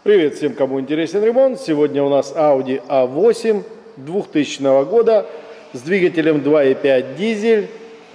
Привет всем, кому интересен ремонт. Сегодня у нас Audi A8 2000 года с двигателем 2.5 дизель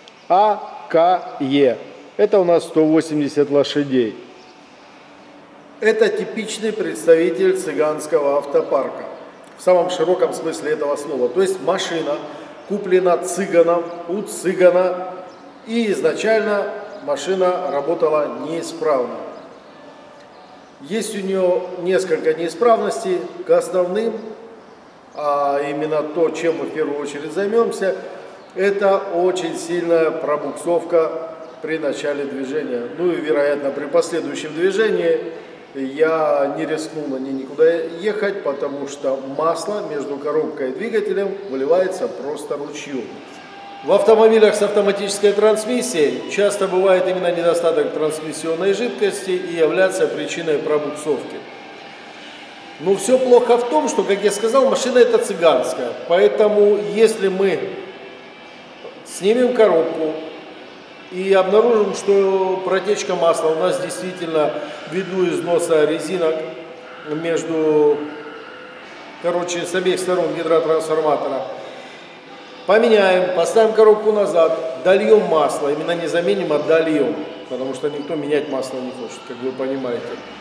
AKE. Это у нас 180 лошадей. Это типичный представитель цыганского автопарка. В самом широком смысле этого слова. То есть машина куплена цыганом у цыгана. И изначально машина работала неисправно. Есть у нее несколько неисправностей. К основным, а именно то, чем мы в первую очередь займемся, это очень сильная пробуксовка при начале движения. Ну и, вероятно, при последующем движении я не рискну на ней никуда ехать, потому что масло между коробкой и двигателем выливается просто ручьем. В автомобилях с автоматической трансмиссией часто бывает именно недостаток трансмиссионной жидкости и является причиной пробуксовки. Но все плохо в том, что, как я сказал, машина это цыганская. Поэтому если мы снимем коробку и обнаружим, что протечка масла у нас действительно ввиду износа резинок между, с обеих сторон гидротрансформатора, поменяем, поставим коробку назад, дольем масло, именно не заменим, а дольем, потому что никто менять масло не хочет, как вы понимаете.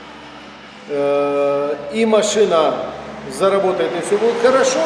И машина заработает, и все будет хорошо,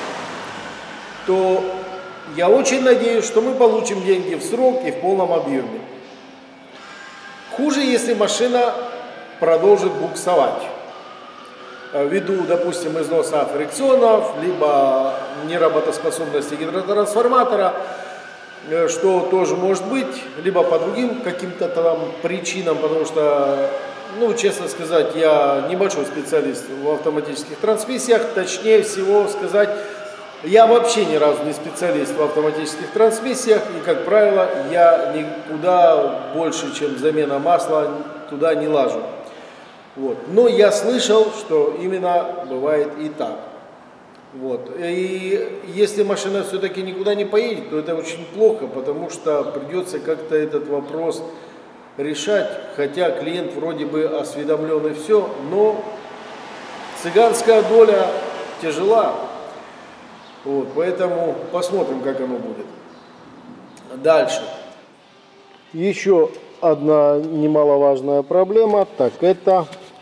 то я очень надеюсь, что мы получим деньги в срок и в полном объеме. Хуже, если машина продолжит буксовать. Ввиду, допустим, износа фрикционов, либо неработоспособности гидротрансформатора, что тоже может быть, либо по другим каким-то там причинам, потому что, ну, честно сказать, я небольшой специалист в автоматических трансмиссиях, точнее всего сказать, я вообще ни разу не специалист в автоматических трансмиссиях, и, как правило, я никуда больше, чем замена масла, туда не лажу. Вот. Но я слышал, что именно бывает и так. Вот. И если машина все-таки никуда не поедет, то это очень плохо, потому что придется как-то этот вопрос решать. Хотя клиент вроде бы осведомлен и все, но цыганская доля тяжела. Вот. Поэтому посмотрим, как оно будет. Дальше. Еще одна немаловажная проблема, так это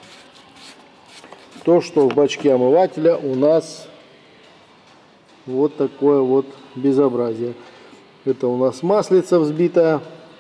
то, что в бачке омывателя у нас вот такое вот безобразие. Это у нас маслица взбитая.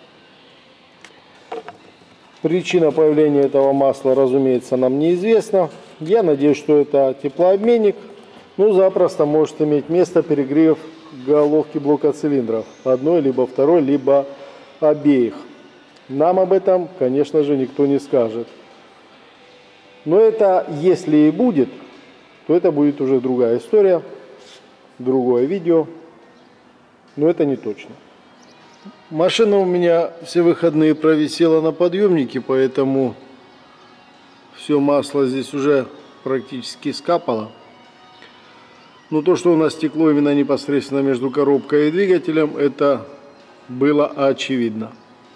Причина появления этого масла, разумеется, нам неизвестна. Я надеюсь, что это теплообменник. Ну, запросто может иметь место перегрев головки блока цилиндров. Одной, либо второй, либо обеих. Нам об этом, конечно же, никто не скажет. Но это, если и будет, то это будет уже другая история, другое видео. Но это не точно. Машина у меня все выходные провисела на подъемнике, поэтому все масло здесь уже практически скапало. Но то, что у нас текло именно непосредственно между коробкой и двигателем, это было очевидно.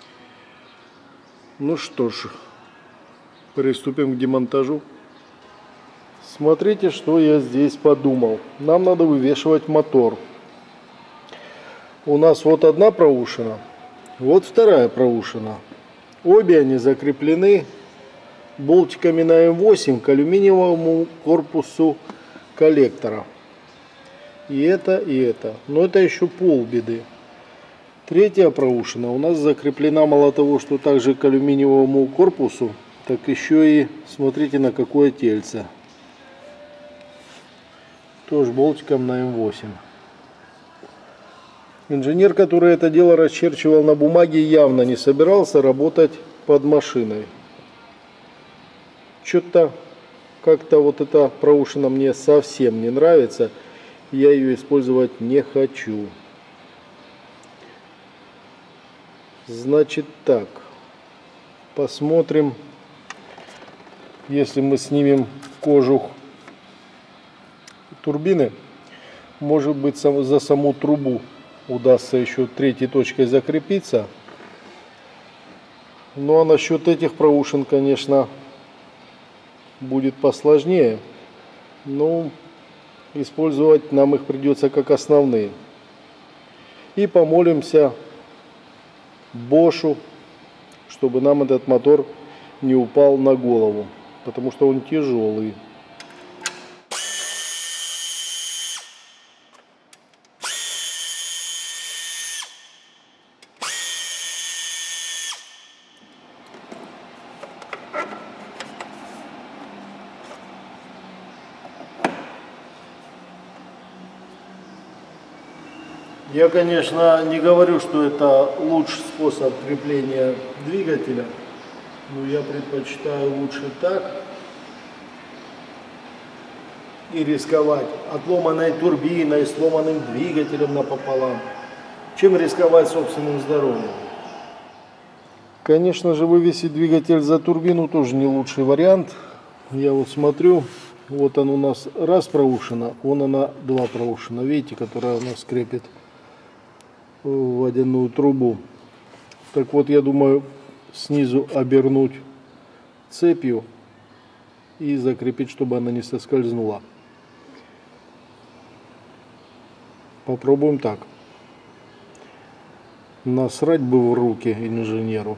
Ну что ж, приступим к демонтажу. Смотрите, что я здесь подумал. Нам надо вывешивать мотор. У нас вот одна проушина, вот вторая проушина. Обе они закреплены болтиками на М8 к алюминиевому корпусу коллектора. И это. Но это еще полбеды. Третья проушина у нас закреплена мало того, что также к алюминиевому корпусу, так еще и смотрите на какое тельце. Тоже болтиком на М8. Инженер, который это дело расчерчивал на бумаге, явно не собирался работать под машиной. Что-то как-то вот эта проушина мне совсем не нравится. Я ее использовать не хочу. Значит так, посмотрим, если мы снимем кожух турбины, может быть за саму трубу удастся еще третьей точкой закрепиться. Ну а насчет этих проушин, конечно, будет посложнее. Но использовать нам их придется как основные. И помолимся Бошу, чтобы нам этот мотор не упал на голову, потому что он тяжелый. Я, конечно, не говорю, что это лучший способ крепления двигателя, но я предпочитаю лучше так и рисковать отломанной турбиной, сломанным двигателем напополам, чем рисковать собственным здоровьем. Конечно же, вывесить двигатель за турбину тоже не лучший вариант. Я вот смотрю, вот он у нас раз проушина, вон она два проушина, видите, которая у нас крепит водяную трубу. Так вот, я думаю, снизу обернуть цепью и закрепить, чтобы она не соскользнула. Попробуем так. Насрать бы в руки инженеру.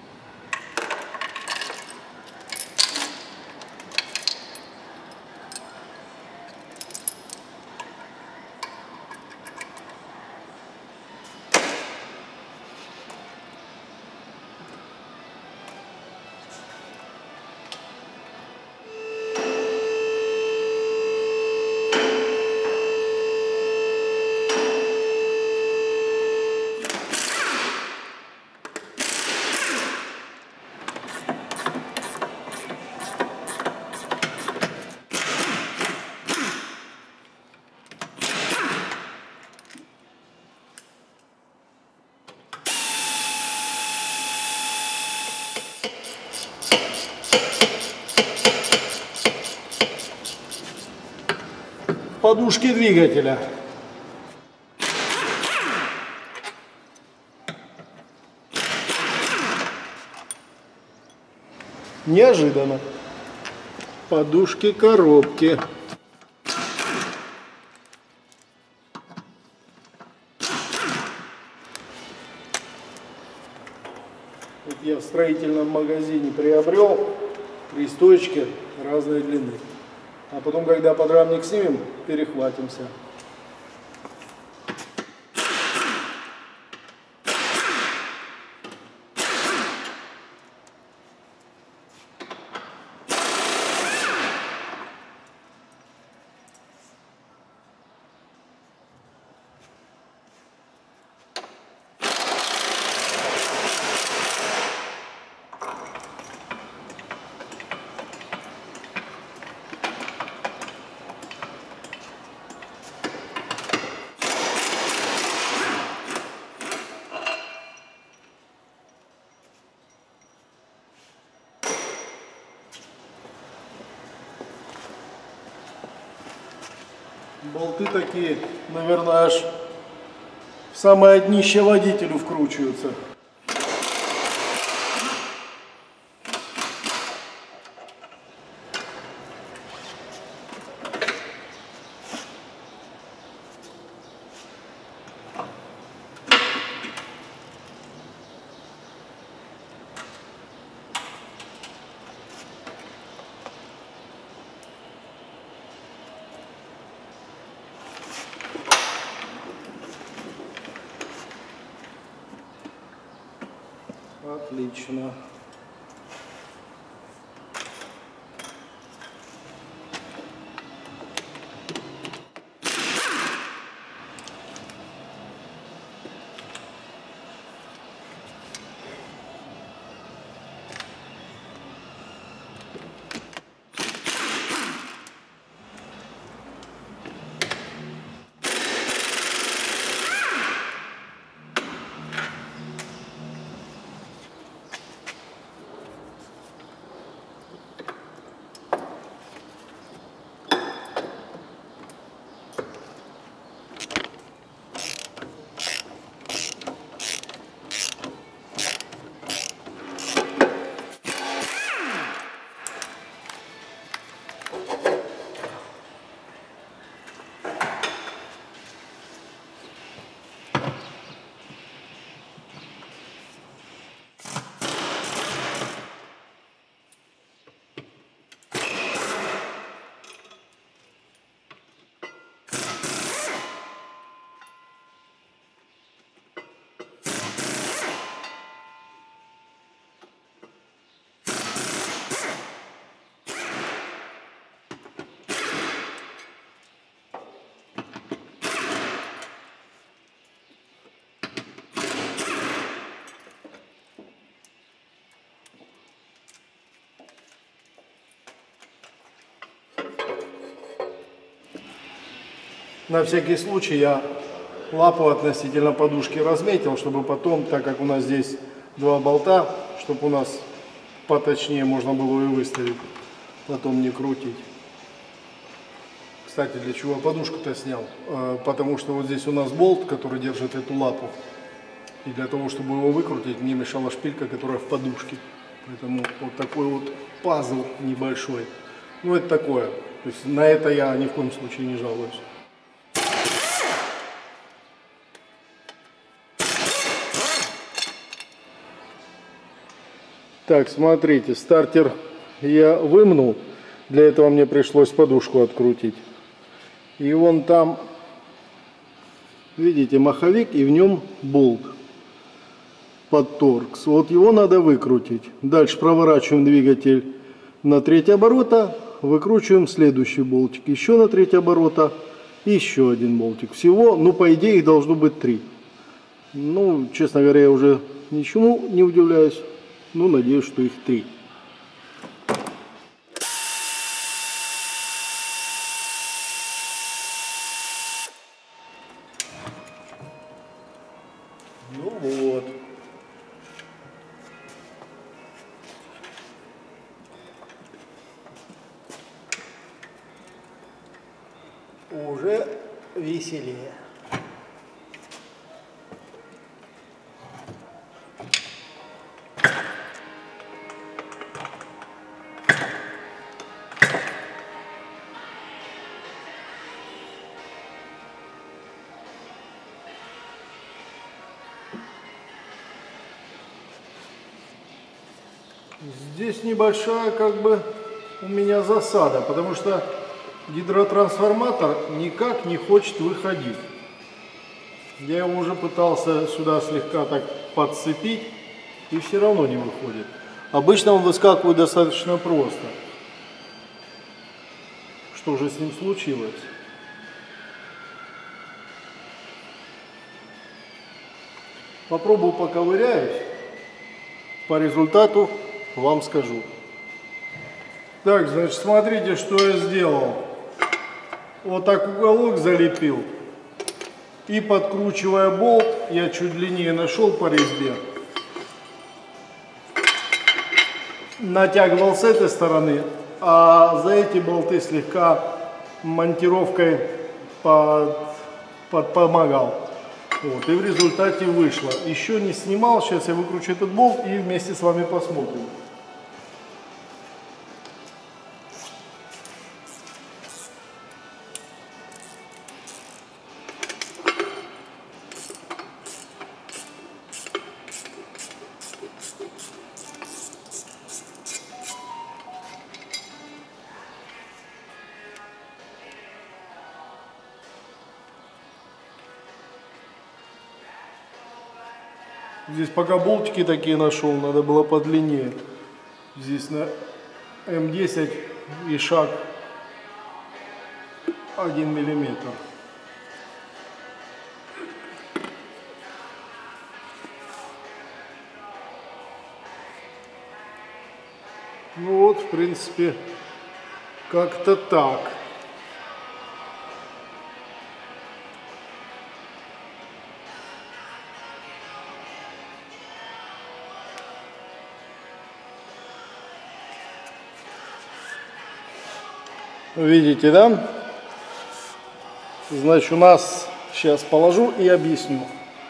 Подушки двигателя. Неожиданно. Подушки коробки. Вот я в строительном магазине приобрел 3 стоечки разной длины. А потом, когда подрамник снимем, перехватимся. Болты такие, наверное, аж в самое днище водителю вкручиваются. Отлично. На всякий случай я лапу относительно подушки разметил, чтобы потом, так как у нас здесь два болта, чтобы у нас поточнее можно было и выставить, потом не крутить. Кстати, для чего я подушку-то снял? Потому что вот здесь у нас болт, который держит эту лапу. И для того, чтобы его выкрутить, мне мешала шпилька, которая в подушке. Поэтому вот такой вот пазл небольшой. Ну, это такое. То есть на это я ни в коем случае не жалуюсь. Так, смотрите, стартер я вымнул. Для этого мне пришлось подушку открутить. И вон там, видите, маховик, и в нем болт под торкс. Вот его надо выкрутить. Дальше проворачиваем двигатель на 3 оборота, выкручиваем следующий болтик. Еще на 3 оборота, еще один болтик. Всего, ну, по идее, их должно быть 3. Ну, честно говоря, я уже ничему не удивляюсь. Ну, надеюсь, что их 3. Ну вот. Уже веселее. Здесь небольшая как бы у меня засада, потому что гидротрансформатор никак не хочет выходить. Я его уже пытался сюда слегка так подцепить, и все равно не выходит. Обычно он выскакивает достаточно просто. Что же с ним случилось? Попробую поковыряюсь. По результату вам скажу. Так, значит, смотрите, что я сделал. Вот так уголок залепил. И подкручивая болт, я чуть длиннее нашел по резьбе. Натягивал с этой стороны, а за эти болты слегка монтировкой помогал. Вот, и в результате вышло. Еще не снимал, сейчас я выкручу этот болт и вместе с вами посмотрим. Здесь пока болтики такие нашел, надо было подлиннее. Здесь на М10 и шаг 1 миллиметр. Ну вот, в принципе, как-то так. Видите, да? Значит, у нас, сейчас положу и объясню.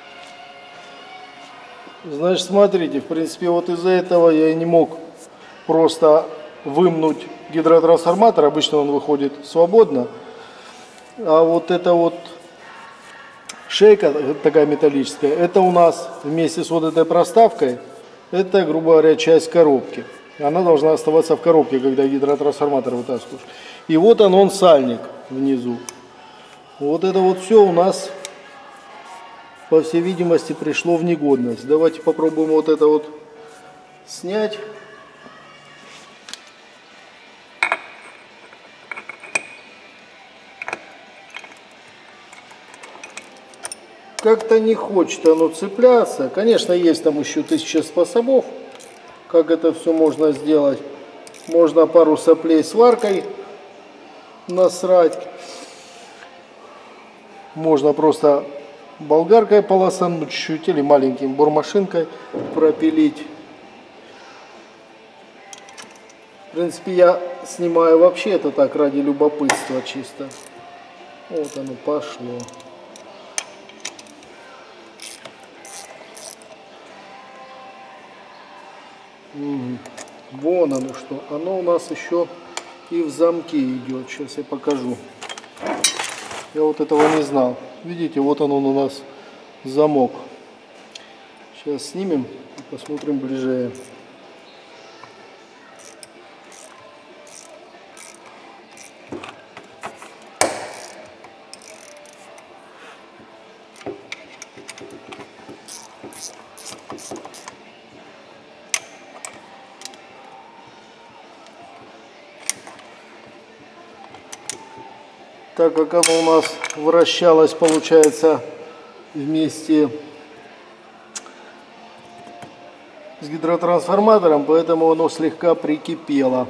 Значит, смотрите, в принципе, вот из-за этого я и не мог просто вымнуть гидротрансформатор. Обычно он выходит свободно. А вот эта вот шейка такая металлическая, это у нас вместе с вот этой проставкой, это, грубо говоря, часть коробки. Она должна оставаться в коробке, когда гидротрансформатор вытаскиваешь. И вот он сальник внизу. Вот это вот все у нас, по всей видимости, пришло в негодность. Давайте попробуем вот это вот снять. Как-то не хочет оно цепляться. Конечно, есть там еще 1000 способов, как это все можно сделать. Можно пару соплей сваркой насрать. Можно просто болгаркой полосануть чуть-чуть или маленьким бормашинкой пропилить. В принципе, я снимаю вообще это так ради любопытства чисто. Вот оно пошло. Вон оно что. Оно у нас еще и в замке идет. Сейчас я покажу. Я вот этого не знал. Видите, вот он у нас замок. Сейчас снимем и посмотрим ближе. Так как оно у нас вращалось, получается, вместе с гидротрансформатором, поэтому оно слегка прикипело.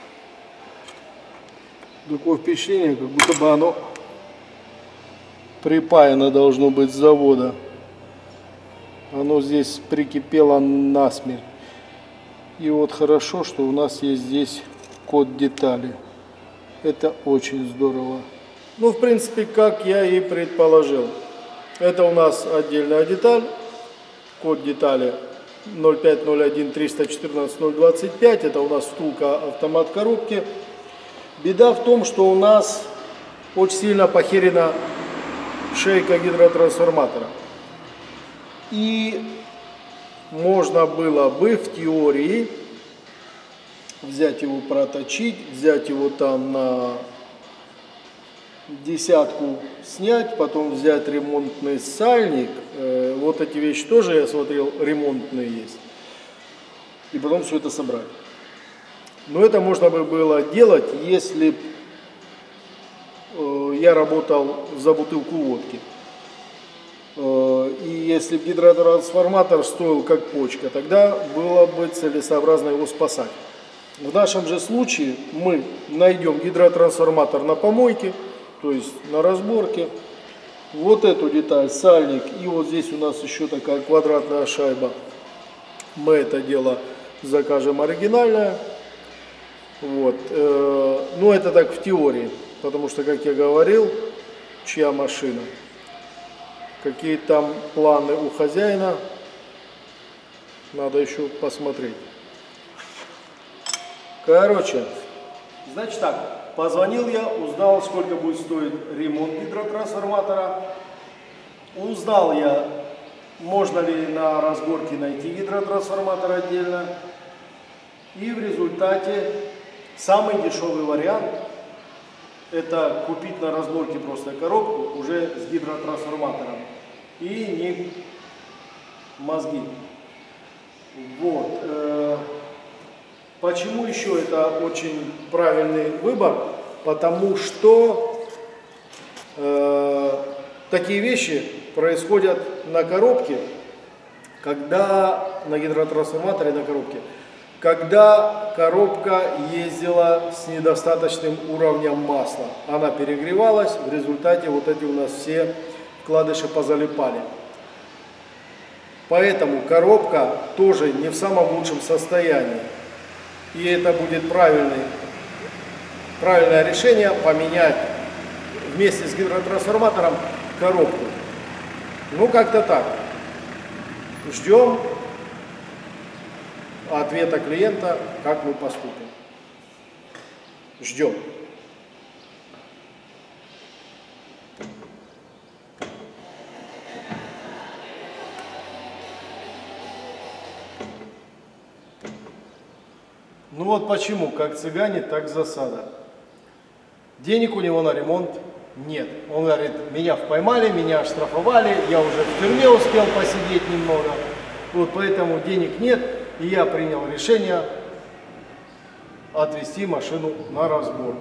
Такое впечатление, как будто бы оно припаяно должно быть с завода. Оно здесь прикипело насмерть. И вот хорошо, что у нас есть здесь код детали. Это очень здорово. Ну, в принципе, как я и предположил. Это у нас отдельная деталь. Код детали 0501314025. Это у нас втулка автомат коробки. Беда в том, что у нас очень сильно похерена шейка гидротрансформатора. И можно было бы в теории взять его, проточить, взять его там на десятку снять, потом взять ремонтный сальник. Вот эти вещи тоже, я смотрел, ремонтные есть. И потом все это собрать. Но это можно бы было делать, если я работал за бутылку водки. И если бы гидротрансформатор стоил как почка, тогда было бы целесообразно его спасать. В нашем же случае мы найдем гидротрансформатор на помойке, то есть на разборке. Вот эту деталь, сальник, и вот здесь у нас еще такая квадратная шайба. Мы это дело закажем оригинальное. Вот. Ну, это так в теории, потому что, как я говорил, чья машина, какие там планы у хозяина, надо еще посмотреть. Короче, значит так. Позвонил я, узнал, сколько будет стоить ремонт гидротрансформатора. Узнал я, можно ли на разборке найти гидротрансформатор отдельно. И в результате самый дешевый вариант — это купить на разборке просто коробку уже с гидротрансформатором. И не мозги. Вот. Почему еще это очень правильный выбор? Потому что такие вещи происходят на коробке, когда на гидротрансформаторе на коробке, когда коробка ездила с недостаточным уровнем масла. Она перегревалась, в результате вот эти у нас все вкладыши позалипали. Поэтому коробка тоже не в самом лучшем состоянии. И это будет правильное решение — поменять вместе с гидротрансформатором коробку. Ну, как-то так. Ждем ответа клиента, как мы поступим. Ждем. Ну вот почему, как цыгане, так засада. Денег у него на ремонт нет. Он говорит, меня поймали, меня оштрафовали, я уже в тюрьме успел посидеть немного. Вот поэтому денег нет, и я принял решение отвезти машину на разборку.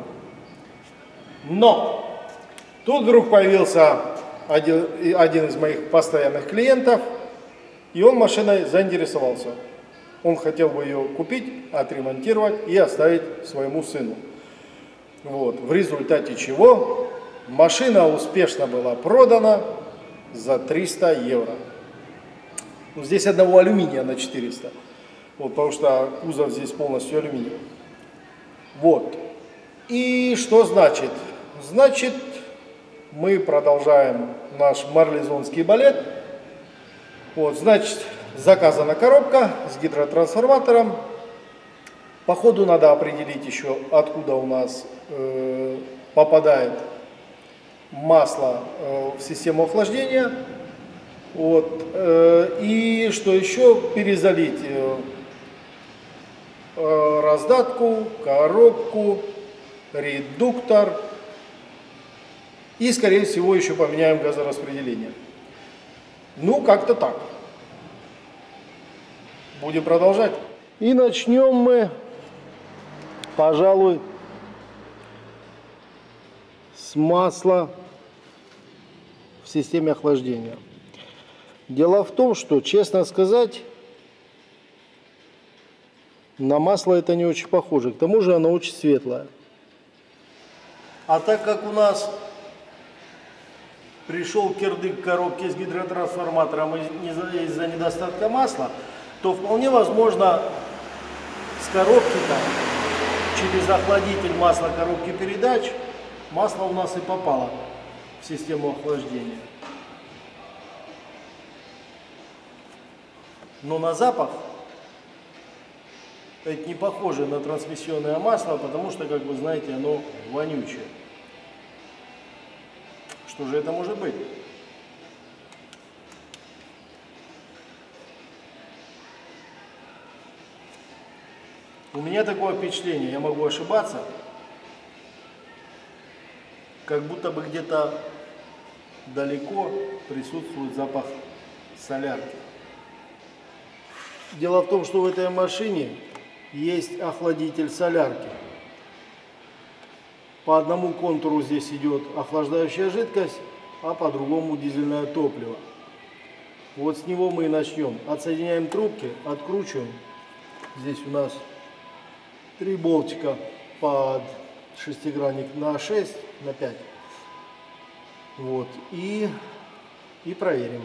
Но тут вдруг появился один из моих постоянных клиентов, и он машиной заинтересовался. Он хотел бы ее купить, отремонтировать и оставить своему сыну. Вот. В результате чего машина успешно была продана за 300 евро. Ну, здесь одного алюминия на 400. Вот, потому что кузов здесь полностью алюминиевый. Вот. И что значит? Значит, мы продолжаем наш марлезонский балет. Вот, значит, заказана коробка с гидротрансформатором. По ходу надо определить еще, откуда у нас попадает масло в систему охлаждения. Вот, и что еще? Перезалить раздатку, коробку, редуктор. И, скорее всего, еще поменяем газораспределение. Ну, как-то так. Будем продолжать. И начнем мы, пожалуй, с масла в системе охлаждения. Дело в том, что, честно сказать, на масло это не очень похоже. К тому же оно очень светлое. А так как у нас пришел кирдык коробки с гидротрансформатором из-за недостатка масла, то вполне возможно с коробки-то через охладитель масла коробки передач масло у нас и попало в систему охлаждения. Но на запах это не похоже на трансмиссионное масло, потому что, как вы знаете, оно вонючее. Что же это может быть? У меня такое впечатление, я могу ошибаться, как будто бы где-то далеко присутствует запах солярки. Дело в том, что в этой машине есть охладитель солярки. По одному контуру здесь идет охлаждающая жидкость, а по другому дизельное топливо. Вот с него мы и начнем. Отсоединяем трубки, откручиваем. Здесь у нас 3 болтика под шестигранник на 6, на 5. Вот. И проверим.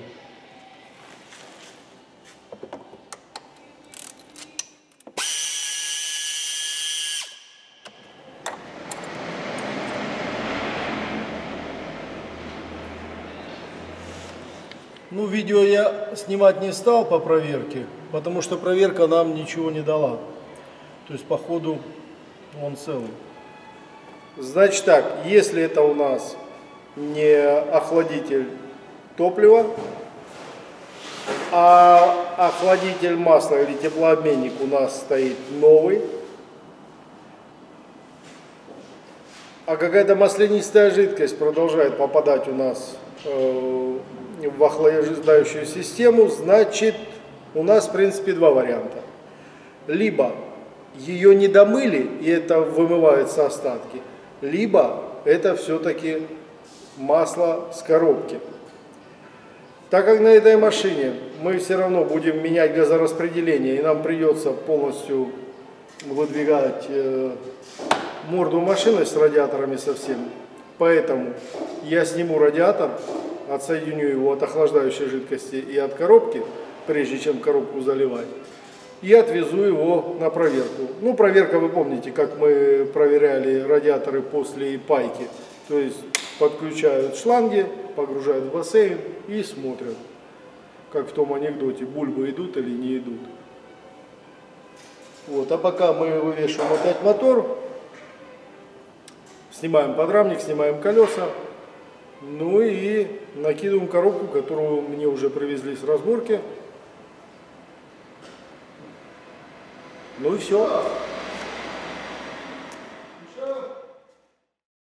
Ну, видео я снимать не стал по проверке, потому что проверка нам ничего не дала. То есть, по ходу, он целый. Значит так, если это у нас не охладитель топлива, а охладитель масла или теплообменник у нас стоит новый, а какая-то маслянистая жидкость продолжает попадать у нас в охлаждающую систему, значит, у нас, в принципе, два варианта. Либо ее не домыли, и это вымываются остатки, либо это все-таки масло с коробки. Так как на этой машине мы все равно будем менять газораспределение, и нам придется полностью выдвигать морду машины с радиаторами совсем, поэтому я сниму радиатор, отсоединю его от охлаждающей жидкости и от коробки, прежде чем коробку заливать, и отвезу его на проверку. Ну, проверка, вы помните, как мы проверяли радиаторы после пайки. То есть подключают шланги, погружают в бассейн и смотрят, как в том анекдоте, бульбы идут или не идут. Вот, а пока мы вывешиваем опять мотор, снимаем подрамник, снимаем колеса, ну и накидываем коробку, которую мне уже привезли с разборки. Ну и все.